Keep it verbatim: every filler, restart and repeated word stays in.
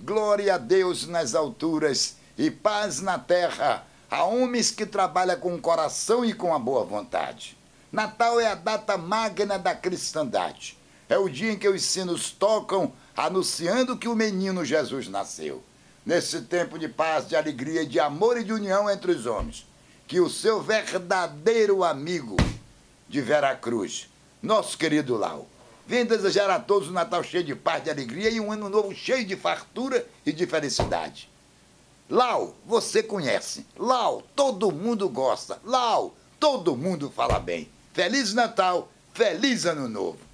Glória a Deus nas alturas e paz na terra a homens que trabalham com o coração e com a boa vontade. Natal é a data magna da cristandade. É o dia em que os sinos tocam, anunciando que o menino Jesus nasceu. Nesse tempo de paz, de alegria, de amor e de união entre os homens, que o seu verdadeiro amigo de Veracruz, nosso querido Lau, vem desejar a todos um Natal cheio de paz, de alegria e um ano novo cheio de fartura e de felicidade. Lau, você conhece. Lau, todo mundo gosta. Lau, todo mundo fala bem. Feliz Natal, feliz Ano Novo.